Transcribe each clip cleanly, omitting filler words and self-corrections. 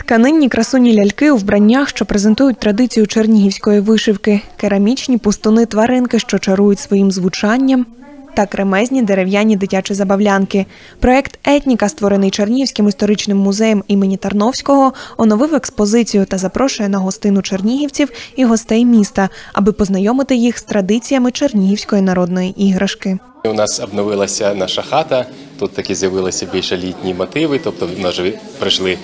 Тканинні красуні ляльки у вбраннях, що презентують традицію чернігівської вишивки, керамічні пустуни-тваринки, що чарують своїм звучанням, та кремезні дерев'яні дитячі забавлянки. Проєкт «Етніка», створений Чернігівським історичним музеєм імені Тарновського, оновив експозицію та запрошує на гостину чернігівців і гостей міста, аби познайомити їх з традиціями чернігівської народної іграшки. У нас обновилася наша хата, тут такі з'явилися більше літні мотиви, тобто в нас вже прийшли,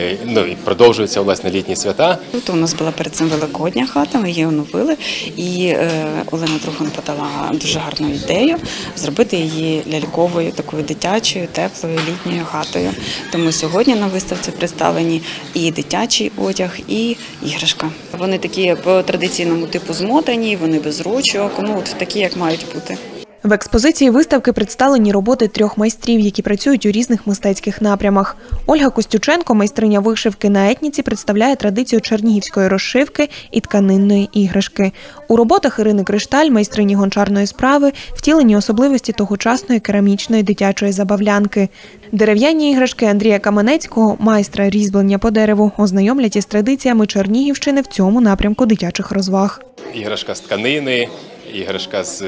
і продовжуються власне літні свята. Тут у нас була перед цим великодня хата, ми її оновили, і Олена Трухан подала дуже гарну ідею зробити її ляльковою, такою дитячою, теплою, літньою хатою. Тому сьогодні на виставці представлені і дитячий одяг, і іграшка. Вони такі по традиційному типу змотані, вони без ручок, такі, як мають бути. В експозиції виставки представлені роботи 3 майстрів, які працюють у різних мистецьких напрямах. Ольга Костюченко, майстриня вишивки на етніці, представляє традицію чернігівської розшивки і тканинної іграшки. У роботах Ірини Кришталь, майстрині гончарної справи, втілені особливості тогочасної керамічної дитячої забавлянки. Дерев'яні іграшки Андрія Каменецького, майстра різьблення по дереву, ознайомлять із традиціями Чернігівщини в цьому напрямку дитячих розваг. Іграшка з тканини, іграшка з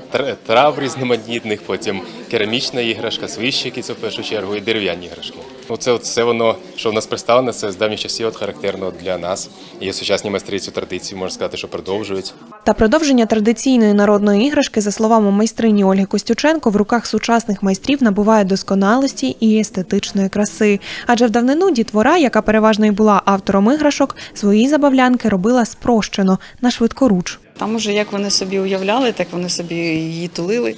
трав різноманітних, потім керамічна іграшка, свищики, це в першу чергу, і дерев'яні іграшки. Це все воно, що в нас представлено, це з давніх часів характерно для нас. І сучасні майстри цю традицію, можна сказати, що продовжують. Та продовження традиційної народної іграшки, за словами майстрині Ольги Костюченко, в руках сучасних майстрів набуває досконалості і естетичної краси. Адже в давнину дітвора, яка переважно і була автором іграшок, свої забавлянки робила спрощено, на швидкоруч. Там уже як вони собі уявляли, так вони собі її тулили.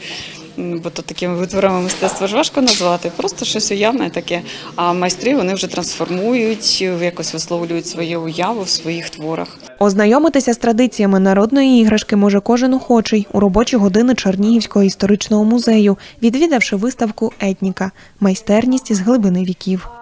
Бо то такими витворами мистецтва ж важко назвати, просто щось уявне таке. А майстри вони вже трансформують, якось висловлюють свою уяву в своїх творах. Ознайомитися з традиціями народної іграшки може кожен охочий у робочі години Чернігівського історичного музею, відвідавши виставку «Етніка» – майстерність з глибини віків.